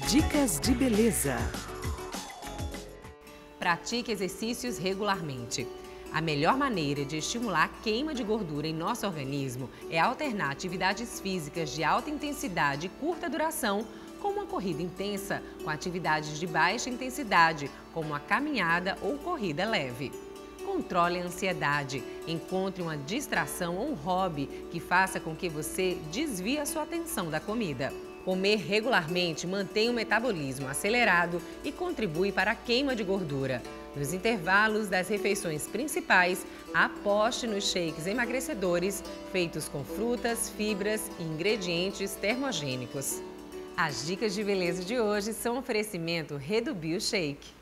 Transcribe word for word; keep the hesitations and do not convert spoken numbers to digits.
Dicas de beleza. Pratique exercícios regularmente. A melhor maneira de estimular a queima de gordura em nosso organismo é alternar atividades físicas de alta intensidade e curta duração, como uma corrida intensa, com atividades de baixa intensidade, como a caminhada ou corrida leve. Controle a ansiedade. Encontre uma distração ou um hobby que faça com que você desvie a sua atenção da comida. Comer regularmente mantém o metabolismo acelerado e contribui para a queima de gordura. Nos intervalos das refeições principais, aposte nos shakes emagrecedores feitos com frutas, fibras e ingredientes termogênicos. As dicas de beleza de hoje são um oferecimento Redubio Shake.